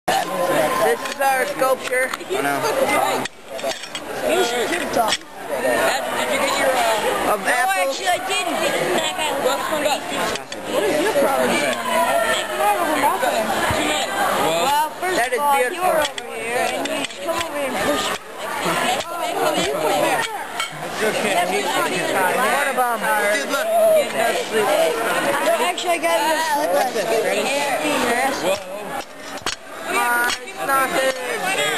This is our sculpture. I know. Here's TikTok. Did you get your, Of No, apples. actually I didn't. That guy What is your problem? Well, first That of is all, beautiful. you were over here, and you come over here and push me. What about Dude, look. No, actually, I got enough sleep last night. nothing?